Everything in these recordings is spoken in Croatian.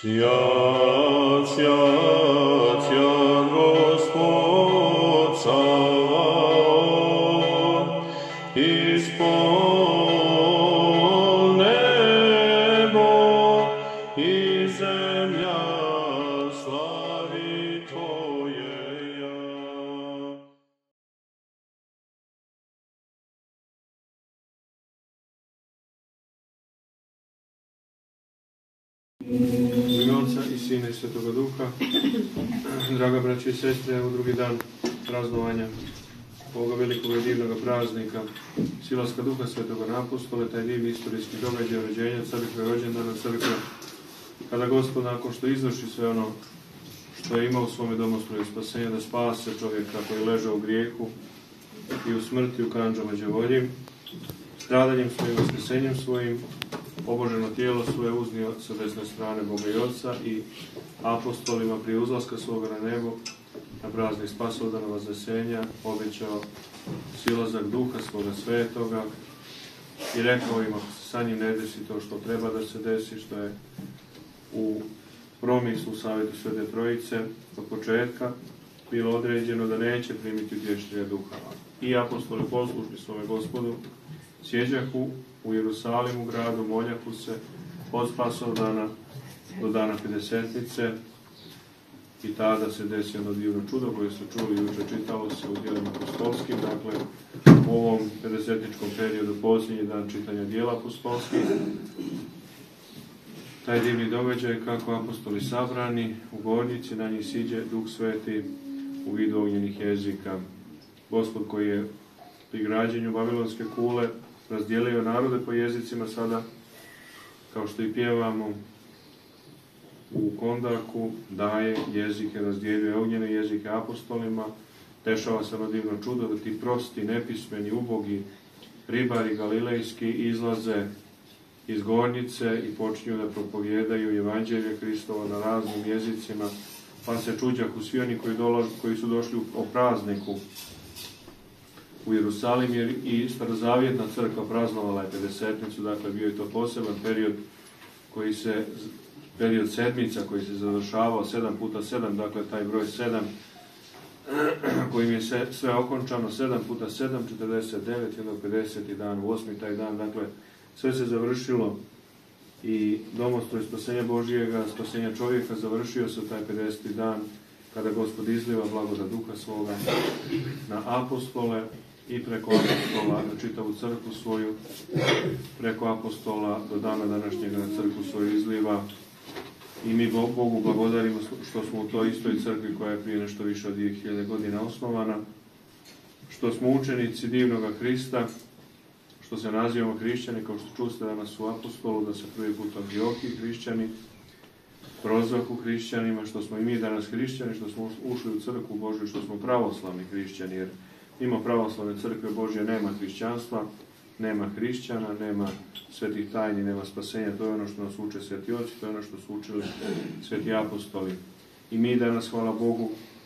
Сият, сият, сият Господь Саваоф, исполн небо и земля слави Твоея. U ime Otca i Sina i Svetoga Duha, draga braće i sestre, u drugi dan praznovanja ovoga velikog i divnog praznika, silaska Duha Svetoga na apostole, taj divni istorijski događaj rođenja crkve, rođendana crkve, kada Gospod nakon što izvrši sve ono što je imao u svome domostolju spasenja, da spase čovjeka koji leže u grijehu i u smrti u kandžama đavoljim, stradanjem svojim, vaskrsenjem svojim, oboženo tijelo svoje uznio sa desne strane Boga i Otca i apostolima prije uzlaska svoga na nebo, na praznik spasovdana vaznesenja, obećao silazak Duha svoga svetoga i rekao im, ako se sa njim ne desi to što treba da se desi, što je u promislu savjetu Svete Trojice od početka bilo određeno da neće primiti utješitelja Duha. I apostoli poslušni svome Gospodu sjeđahu u Jerusalimu gradu, moljahu se od spasovdana do dana Pedesetnice i tada se desi ono divno čudo koje su čuli juče, čitalo se u djelima apostolskim, dakle u ovom pedesetničkom periodu posljednji dan čitanja djela apostolskih. Taj divni događaj kako apostoli sabrani u gornjici, na njih siđe Duh Sveti u vidu ognjenih jezika. Gospod koji je pri građenju Babilonske kule razdijelio narode po jezicima, sada, kao što i pjevamo u Kondaku, daje jezike, razdjeljuje ognjene jezike apostolima. Dešava se ono divno čudo da ti prosti, nepismeni, ubogi ribari galilejski izlaze iz gornjice i počinju da propovijedaju evanđelje Hristova na raznim jezicima, pa se čuđahu svi oni koji su došli o prazniku u Jerusalim, jer i starozavjetna crkva praznovala je Pedesetnicu, dakle bio je to poseban period period sedmica koji se završavao 7 puta 7, dakle taj broj 7 kojim je sve okončano, 7 puta 7, 49, jedno 50. dan, u 8. taj dan, dakle sve se završilo i domostolje spasenja Božijega, spasenja čovjeka završio se taj 50. dan kada Gospod izliva blagodat Duha svoga na apostole i preko apostola na čitavu crkvu svoju, preko apostola do dana današnjega na crkvu svoju izliva. I mi Bogu blagodarimo što smo u toj istoj crkvi koja je prije nešto više od 2000 godina osnovana, što smo učenici divnoga Hrista, što se nazivamo hrišćani, kao što čuste danas u apostolu, da se prvi put Antiohiji hrišćani prozvahu hrišćanima, što smo i mi danas hrišćani, što smo ušli u crkvu Božju, što smo pravoslavni hrišćani, jer mimo pravoslavne crkve Božje nema hrišćanstva, nema hrišćana, nema svetih tajni, nema spasenja. To je ono što nas uče sveti oci, to je ono što su učili sveti apostoli. I mi danas, hvala Bogu,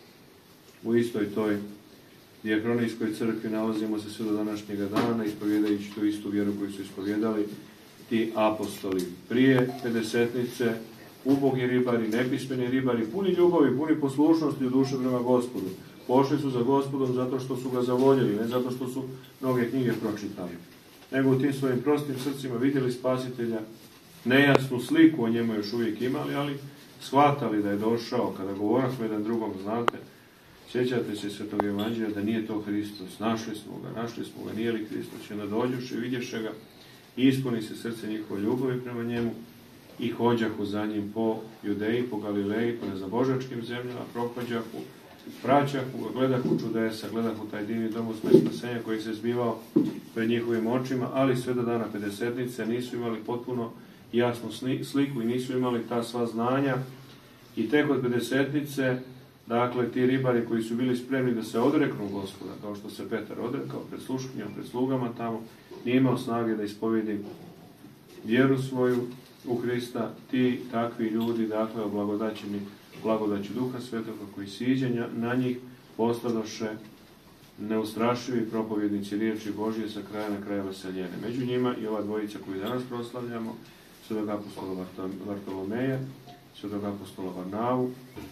u istoj toj dijahronijskoj crkvi nalazimo se sve do današnjega dana, ispovjedajući tu istu vjeru koju su ispovjedali ti apostoli. Prije Pedesetnice, ubogi ribari, nepismeni ribari, puni ljubavi, puni poslušnosti u duše prema Gospodu. Pošli su za Gospodom zato što su ga zavoljeli, ne zato što su mnoge knjige pročitali, nego u tim svojim prostim srcima vidjeli Spasitelja, nejasnu sliku o njemu još uvijek imali, ali shvatali da je došao. Kada govorimo jedan drugom, znate, sjećate se Svetog Evanđelja da nije to Hristos, našli smo ga, nije li Hristos, i onda dođuše, vidješe ga, ispuni se srce njihove ljubavi prema njemu i hođahu za njim po Judeji, po Galileji, po nezabožačkim zemljama, prohođahu, praćahu, gledahu čudesa, gledahu taj divni domostolj spasenja koji se zbivao pred njihovim očima, ali sve do dana Pedesetnice nisu imali potpuno jasnu sliku i nisu imali ta sva znanja. I tek od Pedesetnice, dakle, ti ribari koji su bili spremni da se odreknu Gospoda, kao što se Petar odrekao pred sluškinjom, pred slugama tamo, nije imao snage da ispovjedi vjeru svoju u Hrista. Ti takvi ljudi, dakle, oblagodaćeni blagodaću Duha Svetoga koji siđe na njih, postadoše neustrašivi propovjednici riječi Božje sa kraja na kraja vaseljene. Među njima i ova dvojica koju danas proslavljamo, svetog apostola Vartolomeja svetog apostola Varnavu.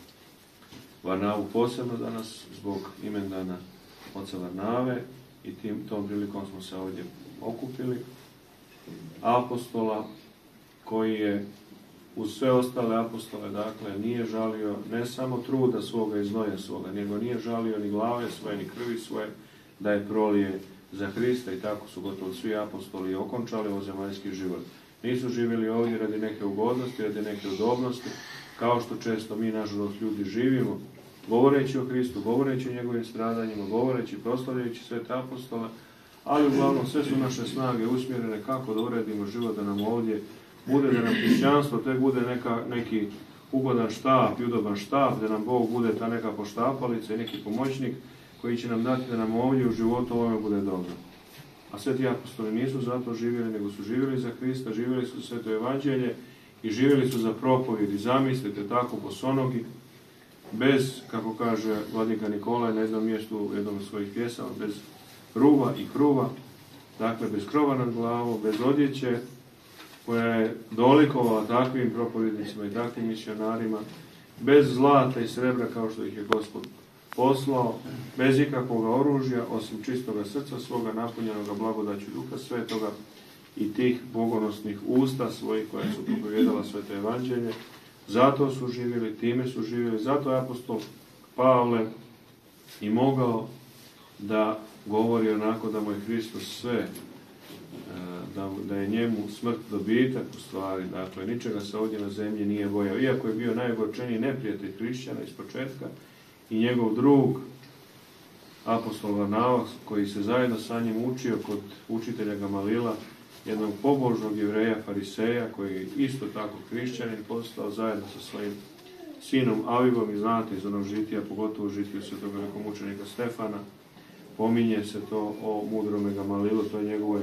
Varnavu posebno danas zbog imendana oca Varnave i tom prilikom smo se ovdje okupili. Apostola koji je uz sve ostale apostole, dakle, nije žalio ne samo truda svoga i znoja svoga, nego nije žalio ni glave svoje, ni krvi svoje, da je prolije za Hrista, i tako su gotovo svi apostoli okončali ovozemaljski život. Nisu živjeli ovdje radi neke ugodnosti, radi neke udobnosti, kao što često mi, nažalost, ljudi živimo, govoreći o Hristu, govoreći o njegovim stradanjima, govoreći, proslavljajući svete apostole, ali uglavnom sve su naše snage usmjerene kako da uredimo život, da nam ovdje bude, da nam hrišćanstvo te bude neki ugodan štap i udoban štap, da nam Bog bude ta neka poštapalica i neki pomoćnik koji će nam dati da nam ovdje u životu ovome bude dobro. A sveti apostoli nisu zato živjeli, nego su živjeli za Hrista, živjeli su sveto evanđelje i živjeli su za propovjed. I zamislite tako bosonogi, bez, kako kaže vladika Nikolaj na jednom mjestu, u jednom od svojih pjesama, bez ruva i kruva, dakle bez krova nad glavom, bez odjeće, koja je dolikovala takvim propovjednicima i takvim misionarima, bez zlata i srebra kao što ih je Gospod poslao, bez ikakvog oružja, osim čistoga srca svoga, napunjenoga blagodaću Duha Svetoga i tih bogonosnih usta svojih koja su propovijedala sveto evanđelje. Zato su živjeli, time su živjeli, zato je apostol Pavle i mogao da govori onako da mu je Hristos sve, da je njemu smrt dobitak u stvari, dakle ničega se ovdje na zemlji nije bojao, iako je bio najogorčeniji neprijatelj hrišćana iz početka i njegov drug apostol Varnava, koji se zajedno sa njim učio kod učitelja Gamalila, jednog pobožnog Jevreja, fariseja, koji je isto tako hrišćanin, postao zajedno sa svojim sinom Avivom, i znate iz onog žitija, pogotovo žitiju svetog velikomučenika Stefana, pominje se to o mudrome Gamalilu, to je njegovoj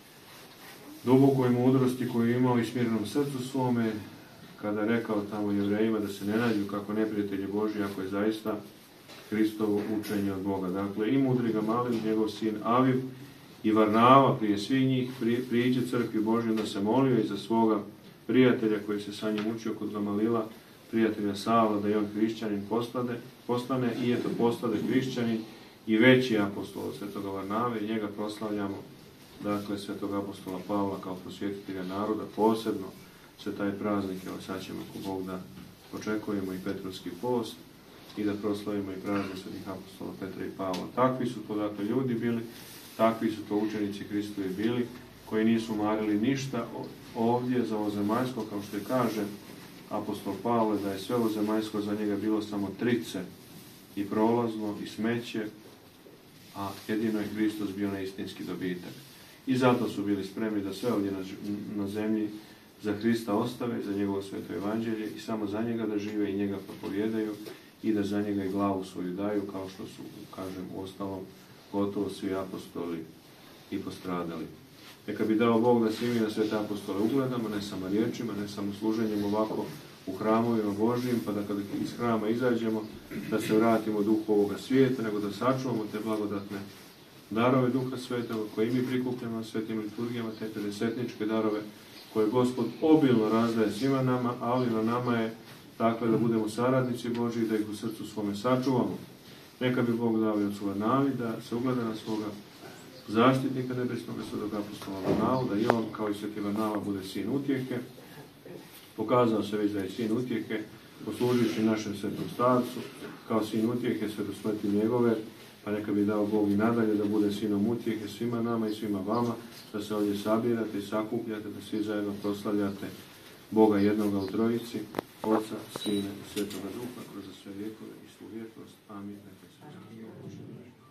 dubokoj mudrosti koju je imao i smirenom srcu svome, kada je rekao tamo Jevrejima da se ne nađu kako neprijatelji Božji, ako je zaista Hristovo učenje od Boga. Dakle, i mudri Gamalil, njegov sin Aviv, i Varnava prije svih njih priđe crkvi Božjoj, da se molio i za svoga prijatelja koji se sa njim učio kod Gamalila, prijatelja Savla, da je on hrišćanin postane i eto postade hrišćanin i veći apostol od svetoga Varnave, i njega proslavljamo, dakle, svetog apostola Pavla kao prosvjetitelja naroda. Posebno se taj praznik, evo sad ćemo ako Bog da očekujemo i Petrovski post i da proslavimo i praznik svetih apostola Petra i Pavla. Takvi su to, dakle, ljudi bili, takvi su to učenici Hristovi bili, koji nisu marili ništa ovdje za ovozemaljsko, kao što je kaže apostol Pavle, da je sve ovozemaljsko za njega bilo samo trice i prolazno i smeće, a jedino je Hristos bio neistinski dobitak. I zato su bili spremni da sve ovdje na zemlji za Hrista ostave, za njegovo sveto evanđelje i samo za njega da žive i njega propovijedaju i da za njega i glavu svoju daju, kao što su, kažem, ostalom gotovo svi apostoli i postradali. Neka bi dao Bog da svi mi na svete apostole ugledamo, ne samo riječima, ne samo služenjem ovako u hramovima Božijim, pa da kada iz hrama izađemo, da se vratimo duhu ovoga svijeta, nego da sačuvamo te blagodatne darove Duha Svetoga koje mi prikupljamo na svetim liturgijama, te pedesetničke darove koje Gospod obilno razdaje svima nama, ali na nama je dakle da budemo saradnici Božji, da ih u srcu svome sačuvamo. Neka bi Bog dao i ocu Varnavi da se ugleda na svoga zaštitnika nebesnog svetog apostola Varnavu, da i on kao i sveti Varnava bude sin utjehe. Pokazao se već da je sin utjehe, posluživši našem svetom starcu, kao sin utjehe sve do smrti njegove, pa neka bi dao Bog i nadalje da bude sinom utjehe svima nama i svima vama, da se ovdje sabirate i sakupljate, da svi zajedno proslavljate Boga jednoga u trojici, Oca, Sina i Svetoga Duha, kroz sve vjekove i svu vječnost. Amin. Neka se